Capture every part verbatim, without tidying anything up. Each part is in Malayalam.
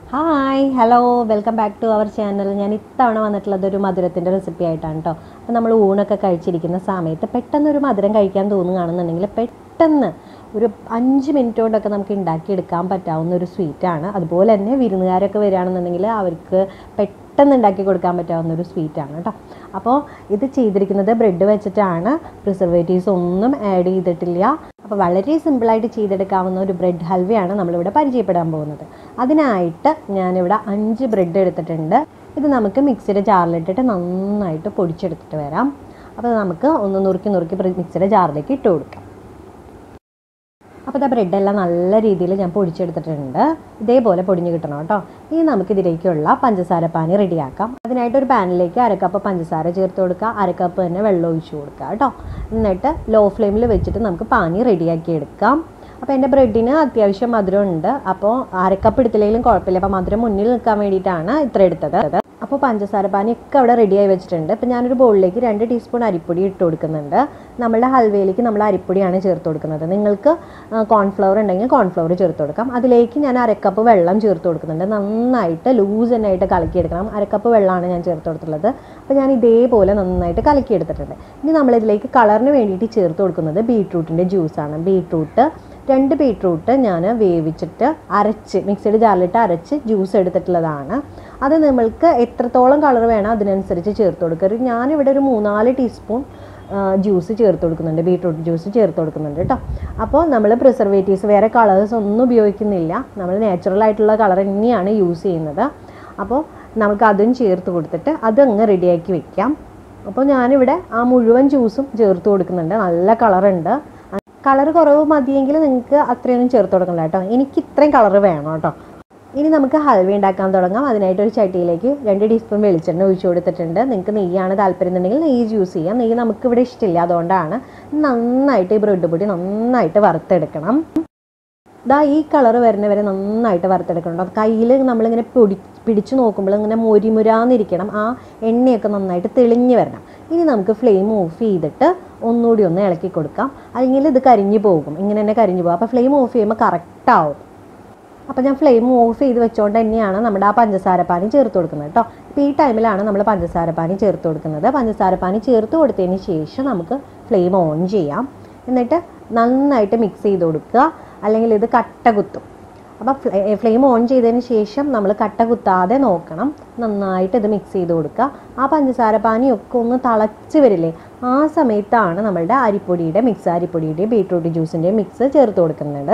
Hi hello welcome back to our channel. ഞാൻ ഇത്തവണ വന്നിട്ടുള്ളത് ഒരു മധുരത്തിൻ്റെ റെസിപ്പി ആയിട്ടാണ് കേട്ടോ. അപ്പോൾ നമ്മൾ ഊണൊക്കെ കഴിച്ചിരിക്കുന്ന സമയത്ത് പെട്ടെന്നൊരു മധുരം കഴിക്കാൻ തോന്നുകയാണെന്നുണ്ടെങ്കിൽ പെട്ടെന്ന് ഒരു അഞ്ച് മിനിറ്റ് കൊണ്ടൊക്കെ നമുക്ക് ഉണ്ടാക്കിയെടുക്കാൻ പറ്റാവുന്ന ഒരു സ്വീറ്റാണ്. അതുപോലെ തന്നെ വിരുന്നുകാരൊക്കെ വരികയാണെന്നുണ്ടെങ്കിൽ അവർക്ക് പെട്ടെന്ന് ഉണ്ടാക്കി കൊടുക്കാൻ പറ്റാവുന്ന ഒരു സ്വീറ്റാണ് കേട്ടോ. അപ്പോൾ ഇത് ചെയ്തിരിക്കുന്നത് ബ്രെഡ് വെച്ചിട്ടാണ്, പ്രിസർവേറ്റീവ്സ് ഒന്നും ആഡ് ചെയ്തിട്ടില്ല. അപ്പോൾ വളരെ സിമ്പിളായിട്ട് ചെയ്തെടുക്കാവുന്ന ഒരു ബ്രെഡ് ഹൽവയാണ് നമ്മളിവിടെ പരിചയപ്പെടാൻ പോകുന്നത്. അതിനായിട്ട് ഞാനിവിടെ അഞ്ച് ബ്രെഡ് എടുത്തിട്ടുണ്ട്. ഇത് നമുക്ക് മിക്സിയുടെ ജാറിലിട്ടിട്ട് നന്നായിട്ട് പൊടിച്ചെടുത്തിട്ട് വരാം. അപ്പോൾ നമുക്ക് ഒന്ന് നുറുക്കി നുറുക്കി മിക്സിയുടെ ജാറിലേക്ക് ഇട്ട് കൊടുക്കാം. അപ്പോൾ ഇതാ ബ്രെഡെല്ലാം നല്ല രീതിയിൽ ഞാൻ പൊടിച്ചെടുത്തിട്ടുണ്ട്. ഇതേപോലെ പൊടിഞ്ഞ് കിട്ടണം കേട്ടോ. ഇനി നമുക്കിതിലേക്കുള്ള പഞ്ചസാര പാനി റെഡിയാക്കാം. അതിനായിട്ട് ഒരു പാനിലേക്ക് അരക്കപ്പ് പഞ്ചസാര ചേർത്ത് കൊടുക്കുക, അരക്കപ്പ് തന്നെ വെള്ളം ഒഴിച്ചു കൊടുക്കുക കേട്ടോ. എന്നിട്ട് ലോ ഫ്ലെയിമിൽ വെച്ചിട്ട് നമുക്ക് പാനി റെഡിയാക്കി എടുക്കാം. അപ്പോൾ എൻ്റെ ബ്രെഡിന് അത്യാവശ്യം മധുരം ഉണ്ട്. അപ്പോൾ അരക്കപ്പ് എടുത്തില്ലെങ്കിലും കുഴപ്പമില്ല. അപ്പോൾ മധുരം മുന്നിൽ നിൽക്കാൻ വേണ്ടിയിട്ടാണ് ഇത്ര എടുത്തത്. അപ്പോൾ പഞ്ചസാര പാനിയൊക്കെ അവിടെ റെഡിയായി വെച്ചിട്ടുണ്ട്. ഇപ്പോൾ ഞാനൊരു ബൗളിലേക്ക് രണ്ട് ടീസ്പൂൺ അരിപ്പൊടി ഇട്ട് കൊടുക്കുന്നുണ്ട്. നമ്മളുടെ ഹൽവയിലേക്ക് നമ്മൾ അരിപ്പൊടിയാണ് ചേർത്ത് കൊടുക്കുന്നത്. നിങ്ങൾക്ക് കോൺഫ്ലവർ ഉണ്ടെങ്കിൽ കോൺഫ്ലവർ ചേർത്ത് കൊടുക്കാം. അതിലേക്ക് ഞാൻ അരക്കപ്പ് വെള്ളം ചേർത്ത് കൊടുക്കുന്നുണ്ട്. നന്നായിട്ട് ലൂസ് തന്നെയായിട്ട് കലക്കിയെടുക്കണം. അരക്കപ്പ് വെള്ളമാണ് ഞാൻ ചേർത്ത് കൊടുത്തുള്ളത്. അപ്പോൾ ഞാൻ ഇതേപോലെ നന്നായിട്ട് കലക്കിയെടുത്തിട്ടുണ്ട്. ഇനി നമ്മളിതിലേക്ക് കളറിന് വേണ്ടിയിട്ട് ചേർത്ത് കൊടുക്കുന്നത് ബീട്രൂട്ടിൻ്റെ ജ്യൂസാണ്. ബീട്രൂട്ട് രണ്ട് ബീട്രൂട്ട് ഞാൻ വേവിച്ചിട്ട് അരച്ച് മിക്സിയുടെ ജാറിലിട്ട് അരച്ച് ജ്യൂസ് എടുത്തിട്ടുള്ളതാണ്. അത് നമ്മൾക്ക് എത്രത്തോളം കളർ വേണം അതിനനുസരിച്ച് ചേർത്ത് കൊടുക്കുക. ഞാനിവിടെ ഒരു മൂന്നാല് ടീസ്പൂൺ ജ്യൂസ് ചേർത്ത് കൊടുക്കുന്നുണ്ട്, ബീട്രൂട്ട് ജ്യൂസ് ചേർത്ത് കൊടുക്കുന്നുണ്ട് കേട്ടോ. അപ്പോൾ നമ്മൾ പ്രിസർവേറ്റീവ്സ് വേറെ കളേഴ്സ് ഒന്നും ഉപയോഗിക്കുന്നില്ല. നമ്മൾ നാച്ചുറൽ ആയിട്ടുള്ള കളർ തന്നെയാണ് യൂസ് ചെയ്യുന്നത്. അപ്പോൾ നമുക്ക് അതും ചേർത്ത് കൊടുത്തിട്ട് അതങ്ങ് റെഡിയാക്കി വെക്കാം. അപ്പോൾ ഞാനിവിടെ ആ മുഴുവൻ ജ്യൂസും ചേർത്ത് കൊടുക്കുന്നുണ്ട്. നല്ല കളറുണ്ട്. കളർ കുറവ് മതിയെങ്കിൽ നിങ്ങൾക്ക് അത്രയൊന്നും ചേർത്ത് കൊടുക്കണ്ട കേട്ടോ. എനിക്ക് ഇത്രയും കളർ വേണം കേട്ടോ. ഇനി നമുക്ക് ഹൽവ ഉണ്ടാക്കാൻ തുടങ്ങാം. അതിനായിട്ട് ഒരു ചട്ടിയിലേക്ക് രണ്ട് ടീസ്പൂൺ വെളിച്ചെണ്ണ ഒഴിച്ചു കൊടുത്തിട്ടുണ്ട്. നിങ്ങൾക്ക് നെയ്യാണ് താല്പര്യം എന്നുണ്ടെങ്കിൽ നെയ്യ് യൂസ് ചെയ്യാം. നെയ്യ് നമുക്കിവിടെ ഇഷ്ടമില്ല, അതുകൊണ്ടാണ്. നന്നായിട്ട് ഈ ബ്രെഡ് പൊടി നന്നായിട്ട് വറുത്തെടുക്കണം. ഇതാ ഈ കളർ വരുന്നവരെ നന്നായിട്ട് വറുത്തെടുക്കണം. അത് കയ്യിൽ നമ്മളിങ്ങനെ പൊടി പിടിച്ചു നോക്കുമ്പോൾ ഇങ്ങനെ മൊരിമുരാന്നിരിക്കണം. ആ എണ്ണയൊക്കെ നന്നായിട്ട് തെളിഞ്ഞ് വരണം. ഇനി നമുക്ക് ഫ്ലെയിം ഓഫ് ചെയ്തിട്ട് ഒന്നുകൂടി ഒന്ന് ഇളക്കി കൊടുക്കാം. അല്ലെങ്കിൽ ഇത് കരിഞ്ഞു പോകും, ഇങ്ങനെ തന്നെ കരിഞ്ഞു പോകും. അപ്പോൾ ഫ്ലെയിം ഓഫ് ചെയ്യുമ്പോൾ കറക്റ്റാവും. അപ്പോൾ ഞാൻ ഫ്ലെയിം ഓഫ് ചെയ്ത് വെച്ചുകൊണ്ട് തന്നെയാണ് നമ്മുടെ ആ പഞ്ചസാരപ്പാനി ചേർത്ത് കൊടുക്കുന്നത് കേട്ടോ. ഇപ്പോൾ ഈ ടൈമിലാണ് നമ്മൾ പഞ്ചസാരപ്പാനി ചേർത്ത് കൊടുക്കുന്നത്. പഞ്ചസാരപ്പാനി ചേർത്ത് കൊടുത്തതിന് ശേഷം നമുക്ക് ഫ്ലെയിം ഓൺ ചെയ്യാം. എന്നിട്ട് നന്നായിട്ട് മിക്സ് ചെയ്ത് കൊടുക്കുക, അല്ലെങ്കിൽ ഇത് കട്ട കുത്തും. അപ്പോൾ ഫ്ലെയിം ഓൺ ചെയ്തതിന് ശേഷം നമ്മൾ കട്ട കുത്താതെ നോക്കണം. നന്നായിട്ട് ഇത് മിക്സ് ചെയ്ത് കൊടുക്കുക. ആ പഞ്ചസാരപ്പാനിയൊക്കെ ഒന്ന് തിളച്ച് വരില്ലേ, ആ സമയത്താണ് നമ്മളുടെ അരിപ്പൊടിയുടെ മിക്സ്, അരിപ്പൊടിയുടെയും ബീട്രൂട്ട് ജ്യൂസിൻ്റെയും മിക്സ് ചേർത്ത് കൊടുക്കുന്നത്.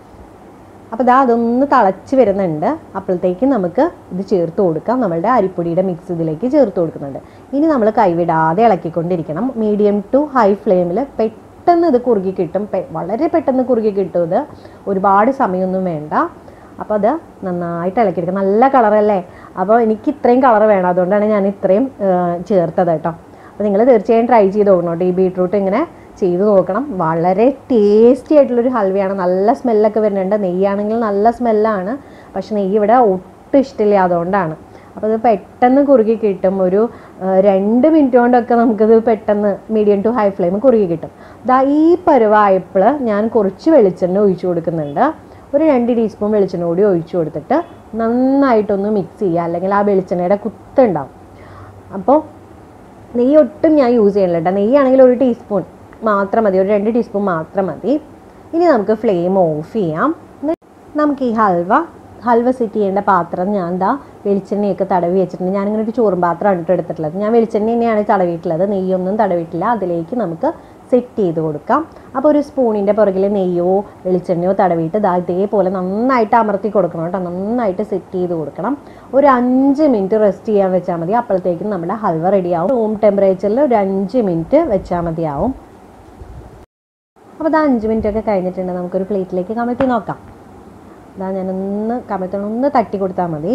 അപ്പോൾ ഇതാ അതൊന്ന് തിളച്ച് വരുന്നുണ്ട്. അപ്പോഴത്തേക്കും നമുക്ക് ഇത് ചേർത്ത് കൊടുക്കാം. നമ്മളുടെ അരിപ്പൊടിയുടെ മിക്സ് ഇതിലേക്ക് ചേർത്ത് കൊടുക്കുന്നുണ്ട്. ഇനി നമ്മൾ കൈവിടാതെ ഇളക്കിക്കൊണ്ടിരിക്കണം. മീഡിയം ടു ഹൈ ഫ്ലെയിമിൽ പെട്ടെന്ന് ഇത് കുറുകി കിട്ടും. വളരെ പെട്ടെന്ന് കുറുകി കിട്ടും. ഇത് ഒരുപാട് സമയമൊന്നും വേണ്ട. അപ്പോൾ അത് നന്നായിട്ട് ഇളക്കിയെടുക്കുക. നല്ല കളറല്ലേ. അപ്പോൾ എനിക്ക് ഇത്രയും കളർ വേണം, അതുകൊണ്ടാണ് ഞാൻ ഇത്രയും ചേർത്തത് കേട്ടോ. അപ്പോൾ നിങ്ങൾ തീർച്ചയായും ട്രൈ ചെയ്ത് നോക്കണം കേട്ടോ. ഈ ബീട്രൂട്ട് ഇങ്ങനെ ചെയ്ത് നോക്കണം. വളരെ ടേസ്റ്റി ആയിട്ടുള്ളൊരു ഹൽവയാണ്. നല്ല സ്മെല്ലൊക്കെ വരുന്നുണ്ട്. നെയ്യാണെങ്കിൽ നല്ല സ്മെല്ലാണ്. പക്ഷെ നെയ്യ് ഇവിടെ ഒട്ടും ഇഷ്ടമില്ല, അതുകൊണ്ടാണ്. അപ്പോൾ ഇത് പെട്ടെന്ന് കുറുകി കിട്ടും. ഒരു രണ്ട് മിനിറ്റ് കൊണ്ടൊക്കെ നമുക്കിത് പെട്ടെന്ന് മീഡിയം ടു ഹൈ ഫ്ലെയിം കുറുകി കിട്ടും. ഇതാ ഈ പരുവായപ്പോൾ ഞാൻ കുറച്ച് വെളിച്ചെണ്ണ ഒഴിച്ചു കൊടുക്കുന്നുണ്ട്. ഒരു രണ്ട് ടീസ്പൂൺ വെളിച്ചെണ്ണ കൂടി ഒഴിച്ചു കൊടുത്തിട്ട് നന്നായിട്ടൊന്ന് മിക്സ് ചെയ്യുക, അല്ലെങ്കിൽ ആ വെളിച്ചെണ്ണയുടെ കുത്തുണ്ടാവും. അപ്പോൾ നെയ്യ് ഒട്ടും ഞാൻ യൂസ് ചെയ്യണില്ല കേട്ടോ. നെയ്യാണെങ്കിൽ ഒരു ടീസ്പൂൺ മാത്രം മതി, ഒരു രണ്ട് ടീസ്പൂൺ മാത്രം മതി. ഇനി നമുക്ക് ഫ്ലെയിം ഓഫ് ചെയ്യാം. നമുക്ക് ഈ ഹൽവ ഹൽവ സെറ്റ് ചെയ്യേണ്ട പാത്രം ഞാൻ എന്താ വെളിച്ചെണ്ണയൊക്കെ തടവി വെച്ചിട്ടുണ്ട്. ഞാനിങ്ങനെ ഒരു ചോറും പാത്രമാണ് ഇട്ട് എടുത്തിട്ടുള്ളത്. ഞാൻ വെളിച്ചെണ്ണ തന്നെയാണ് തടവിയിട്ടുള്ളത്, നെയ്യൊന്നും തടവിയിട്ടില്ല. അതിലേക്ക് നമുക്ക് സെറ്റ് ചെയ്ത് കൊടുക്കാം. അപ്പോൾ ഒരു സ്പൂണിൻ്റെ പുറകിൽ നെയ്യോ വെളിച്ചെണ്ണയോ തടവിയിട്ട് ഇതാ ഇതേപോലെ നന്നായിട്ട് അമർത്തി കൊടുക്കണം കേട്ടോ. നന്നായിട്ട് സെറ്റ് ചെയ്ത് കൊടുക്കണം. ഒരു അഞ്ച് മിനിറ്റ് റെസ്റ്റ് ചെയ്യാൻ വെച്ചാൽ മതി. അപ്പോഴത്തേക്കും നമ്മുടെ ഹൽവ റെഡിയാവും. റൂം ടെമ്പറേച്ചറിൽ ഒരു അഞ്ച് മിനിറ്റ് വെച്ചാൽ മതിയാവും. അപ്പോൾ ഇത് അഞ്ച് മിനിറ്റ് ഒക്കെ കഴിഞ്ഞിട്ടുണ്ട്. നമുക്കൊരു പ്ലേറ്റിലേക്ക് കമഴ്ത്തി നോക്കാം. ഇതാ ഞാനൊന്ന് കമഴ്ത്തണം, ഒന്ന് തട്ടി കൊടുത്താൽ മതി.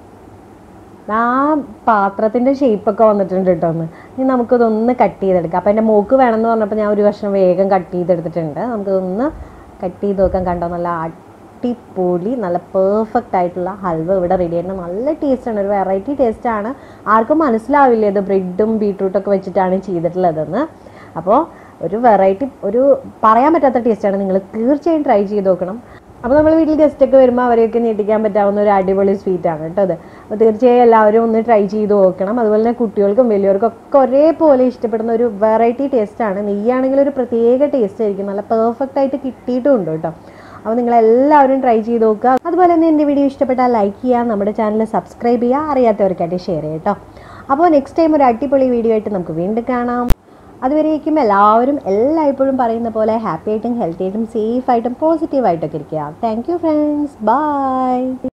ആ പാത്രത്തിൻ്റെ ഷേപ്പൊക്കെ വന്നിട്ടുണ്ട് കേട്ടോ. ഒന്ന് ഇനി നമുക്കിതൊന്ന് കട്ട് ചെയ്തെടുക്കാം. അപ്പോൾ എൻ്റെ മോക്ക് വേണമെന്ന് പറഞ്ഞപ്പോൾ ഞാൻ ഒരു കഷ്ണം വേഗം കട്ട് ചെയ്തെടുത്തിട്ടുണ്ട്. നമുക്കിതൊന്ന് കട്ട് ചെയ്ത് നോക്കാം. കണ്ടോ, നല്ല അടിപൊളി നല്ല പെർഫെക്റ്റ് ആയിട്ടുള്ള ഹൽവ ഇവിടെ റെഡി ആയിട്ട് നല്ല ടേസ്റ്റാണ്. ഒരു വെറൈറ്റി ടേസ്റ്റാണ്. ആർക്കും മനസ്സിലാവില്ല ഇത് ബ്രെഡും ബീട്രൂട്ടൊക്കെ വെച്ചിട്ടാണ് ചെയ്തിട്ടുള്ളതെന്ന്. അപ്പോൾ ഒരു വെറൈറ്റി, ഒരു പറയാൻ പറ്റാത്ത ടേസ്റ്റാണ്. നിങ്ങൾ തീർച്ചയായും ട്രൈ ചെയ്ത് നോക്കണം. അപ്പോൾ നമ്മൾ വീട്ടിൽ ഗസ്റ്റൊക്കെ വരുമ്പോൾ അവരെയൊക്കെ ഞെട്ടിക്കാൻ പറ്റാവുന്ന ഒരു അടിപൊളി സ്വീറ്റാണ് കേട്ടോ അത്. അപ്പോൾ തീർച്ചയായും എല്ലാവരും ഒന്ന് ട്രൈ ചെയ്ത് നോക്കണം. അതുപോലെ തന്നെ കുട്ടികൾക്കും വലിയവർക്കും ഒക്കെ ഒരേപോലെ ഇഷ്ടപ്പെടുന്ന ഒരു വെറൈറ്റി ടേസ്റ്റാണ്. നെയ്യാണെങ്കിൽ ഒരു പ്രത്യേക ടേസ്റ്റ് ആയിരിക്കും, നല്ല പെർഫെക്റ്റ് ആയിട്ട് കിട്ടിയിട്ടുമുണ്ട് കേട്ടോ. അപ്പോൾ നിങ്ങളെല്ലാവരും ട്രൈ ചെയ്ത് നോക്കുക. അതുപോലെ തന്നെ എൻ്റെ വീഡിയോ ഇഷ്ടപ്പെട്ടാൽ ലൈക്ക് ചെയ്യുക, നമ്മുടെ ചാനൽ സബ്സ്ക്രൈബ് ചെയ്യുക, അറിയാത്തവർക്കായിട്ട് ഷെയർ ചെയ്യുക കേട്ടോ. അപ്പോൾ നെക്സ്റ്റ് ടൈം ഒരു അടിപൊളി വീഡിയോ ആയിട്ട് നമുക്ക് വീണ്ടും കാണാം. അതുവരേക്കും എല്ലാവരും എല്ലായ്പ്പോഴും പറയുന്ന പോലെ ഹാപ്പി ആയിട്ടും ഹെൽത്തി ആയിട്ടും സേഫ് ആയിട്ടും പോസിറ്റീവായിട്ടൊക്കെ ഇരിക്കുക. Thank you friends, by.